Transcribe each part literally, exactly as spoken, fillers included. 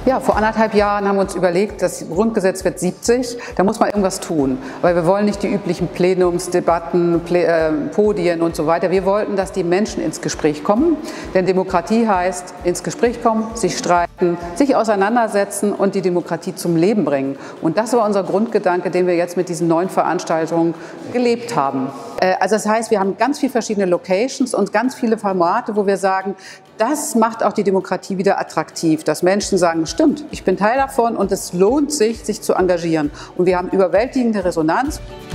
Ja, vor anderthalb Jahren haben wir uns überlegt, das Grundgesetz wird siebzig, da muss man irgendwas tun, weil wir wollen nicht die üblichen Plenumsdebatten, Plä äh, Podien und so weiter. Wir wollten, dass die Menschen ins Gespräch kommen, denn Demokratie heißt ins Gespräch kommen, sich streiten, sich auseinandersetzen und die Demokratie zum Leben bringen. Und das war unser Grundgedanke, den wir jetzt mit diesen neuen Veranstaltungen gelebt haben. Äh, also das heißt, wir haben ganz viele verschiedene Locations und ganz viele Formate, wo wir sagen, das macht auch die Demokratie wieder attraktiv, dass Menschen sagen, stimmt, ich bin Teil davon und es lohnt sich, sich zu engagieren. Und wir haben überwältigende Resonanz.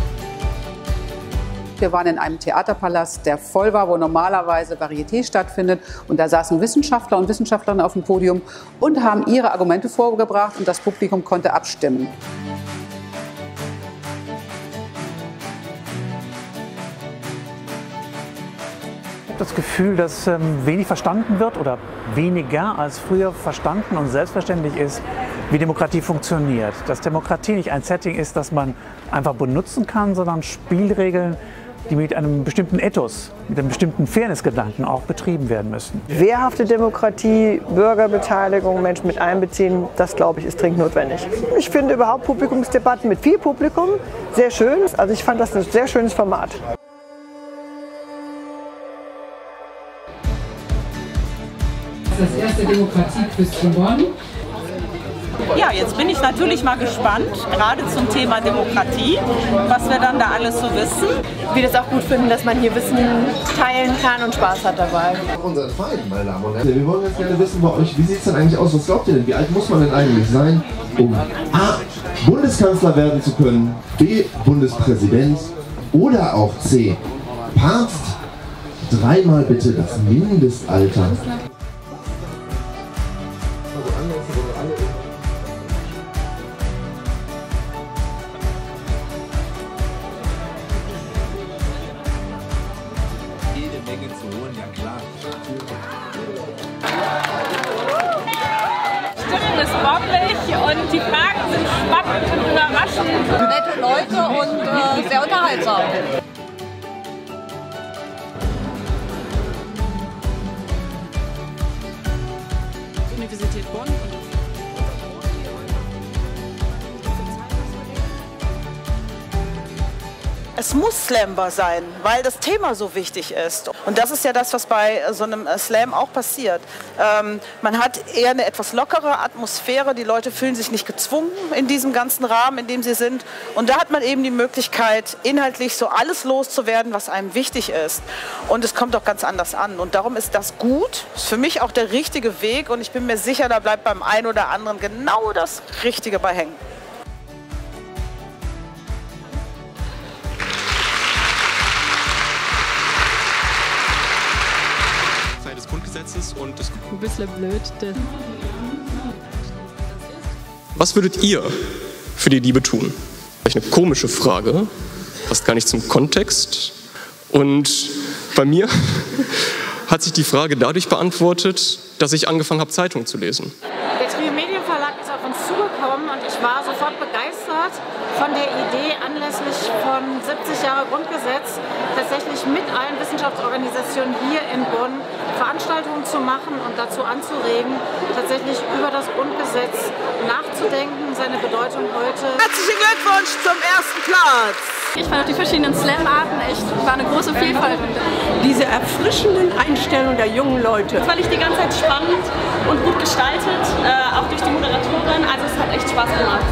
Wir waren in einem Theaterpalast, der voll war, wo normalerweise Varieté stattfindet. Und da saßen Wissenschaftler und Wissenschaftlerinnen auf dem Podium und haben ihre Argumente vorgebracht und das Publikum konnte abstimmen. Ich habe das Gefühl, dass ähm, wenig verstanden wird oder weniger als früher verstanden und selbstverständlich ist, wie Demokratie funktioniert. Dass Demokratie nicht ein Setting ist, das man einfach benutzen kann, sondern Spielregeln, die mit einem bestimmten Ethos, mit einem bestimmten Fairnessgedanken auch betrieben werden müssen. Wehrhafte Demokratie, Bürgerbeteiligung, Menschen mit einbeziehen, das glaube ich ist dringend notwendig. Ich finde überhaupt Publikumsdebatten mit viel Publikum sehr schön. Also ich fand das ein sehr schönes Format. Das erste Demokratie-Quiz in Bonn. Ja, jetzt bin ich natürlich mal gespannt, gerade zum Thema Demokratie, was wir dann da alles so wissen. Wir das auch gut finden, dass man hier Wissen teilen kann und Spaß hat dabei. Unseren Feind, meine Damen und Herren. Wir wollen jetzt gerne wissen bei euch, wie sieht es denn eigentlich aus? Was glaubt ihr denn? Wie alt muss man denn eigentlich sein, um A. Bundeskanzler werden zu können, B. Bundespräsident oder auch C. Papst? Dreimal bitte das Mindestalter. Jede Menge zu holen, ja klar. Stimmung ist bombig und die Fragen sind spannend und überraschend. Nette Leute und äh, sehr unterhaltsam. Universität Bonn. Es muss Slambar sein, weil das Thema so wichtig ist. Und das ist ja das, was bei so einem Slam auch passiert. Ähm, man hat eher eine etwas lockere Atmosphäre, die Leute fühlen sich nicht gezwungen in diesem ganzen Rahmen, in dem sie sind. Und da hat man eben die Möglichkeit, inhaltlich so alles loszuwerden, was einem wichtig ist. Und es kommt auch ganz anders an. Und darum ist das gut, ist für mich auch der richtige Weg. Und ich bin mir sicher, da bleibt beim einen oder anderen genau das Richtige bei hängen. Des Grundgesetzes und des Ein bisschen blöd. Was würdet ihr für die Liebe tun? Eine komische Frage, passt gar nicht zum Kontext. Und bei mir hat sich die Frage dadurch beantwortet, dass ich angefangen habe, Zeitungen zu lesen. Der Trio Medienverlag ist auf uns zugekommen und ich war sofort begeistert von der Idee, anlässlich von siebzig Jahre Grundgesetz tatsächlich mit allen Wissenschaftsorganisationen hier in Bonn Veranstaltungen zu machen und dazu anzuregen, tatsächlich über das Grundgesetz nachzudenken, seine Bedeutung heute. Herzlichen Glückwunsch zum ersten Platz! Ich fand auch die verschiedenen Slam-Arten echt, war eine große Vielfalt. Diese erfrischenden Einstellungen der jungen Leute. Das fand ich die ganze Zeit spannend und gut gestaltet, äh, auch durch die Moderatorin, also es hat echt Spaß gemacht.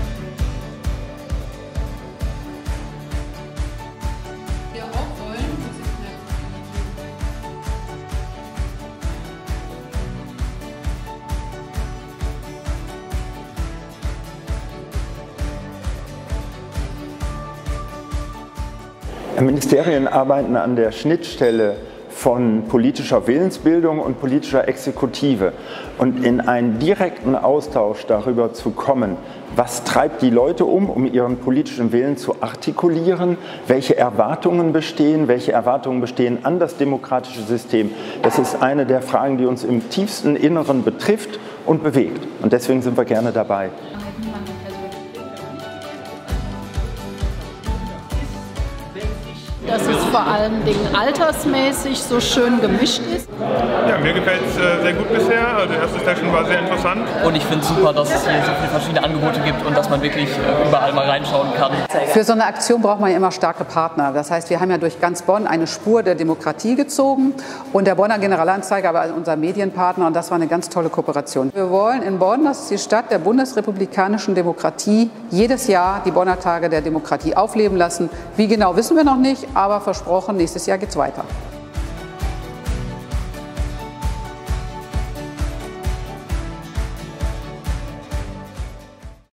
Ministerien arbeiten an der Schnittstelle von politischer Willensbildung und politischer Exekutive. Und in einen direkten Austausch darüber zu kommen, was treibt die Leute um, um ihren politischen Willen zu artikulieren, welche Erwartungen bestehen, welche Erwartungen bestehen an das demokratische System. Das ist eine der Fragen, die uns im tiefsten Inneren betrifft und bewegt. Und deswegen sind wir gerne dabei. Wenn sich Dass es vor allen Dingen altersmäßig so schön gemischt ist. Ja, mir gefällt es äh, sehr gut bisher. Also die erste Session war sehr interessant. Und ich finde es super, dass es hier so viele verschiedene Angebote gibt und dass man wirklich äh, überall mal reinschauen kann. Für so eine Aktion braucht man ja immer starke Partner. Das heißt, wir haben ja durch ganz Bonn eine Spur der Demokratie gezogen und der Bonner Generalanzeiger war unser Medienpartner und das war eine ganz tolle Kooperation. Wir wollen in Bonn, das ist die Stadt der bundesrepublikanischen Demokratie, jedes Jahr die Bonner Tage der Demokratie aufleben lassen. Wie genau, wissen wir noch nicht, aber versprochen, nächstes Jahr geht's weiter.